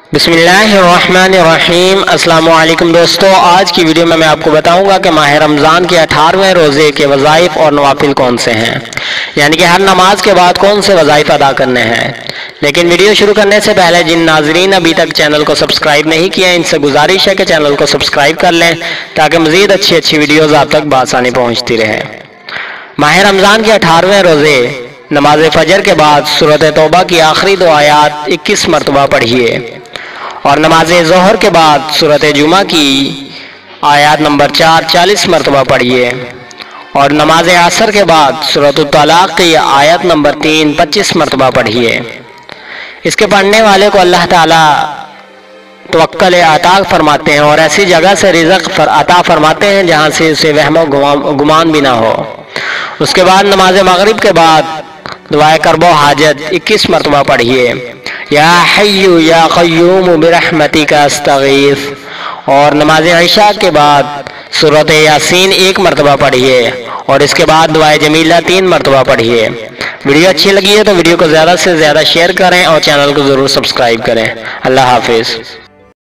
बिस्मिल्लाहिर्रहमानिर्रहीम। अस्सलाम वालेकुम दोस्तों, आज की वीडियो में मैं आपको बताऊंगा कि माह रमज़ान के 18वें रोज़े के वज़ाइफ और नवाफिल कौन से हैं, यानी कि हर नमाज के बाद कौन से वज़ाइफ अदा करने हैं। लेकिन वीडियो शुरू करने से पहले जिन नाज़रीन अभी तक चैनल को सब्सक्राइब नहीं किया, इनसे गुजारिश है कि चैनल को सब्सक्राइब कर लें ताकि मज़ीद अच्छी वीडियोज़ आप तक बआसानी पहुँचती रहे। माह रमज़ान के 18वें रोज़े नमाज फ़जर के बाद सूरत तौबा की आखिरी 2 आयात 21 मरतबा पढ़िए और नमाज ज़ोहर के बाद सूरत जुमा की आयत नंबर 4 40 मरतबा पढ़िए और नमाज असर के बाद सूरत तलाक़ की आयत नंबर 3 25 मरतबा पढ़िए। इसके पढ़ने वाले को अल्लाह ताला तवक्कुल अता फरमाते हैं और ऐसी जगह से रिज़्क़ अता फरमाते हैं जहाँ से उसे वहम गुमान भी ना हो। उसके बाद नमाज मगरिब के बाद दुआए करबो हाजत 21 मरतबा पढ़िए, या हय्यु या क़य्यूम बिरहमतिका अस्तगीस, और नमाज इशा के बाद सूरत यासीन 1 मरतबा पढ़िए और इसके बाद दुआए जमीला 3 मरतबा पढ़िए। वीडियो अच्छी लगी है तो वीडियो को ज़्यादा से ज़्यादा शेयर करें और चैनल को ज़रूर सब्सक्राइब करें। अल्लाह हाफिज़।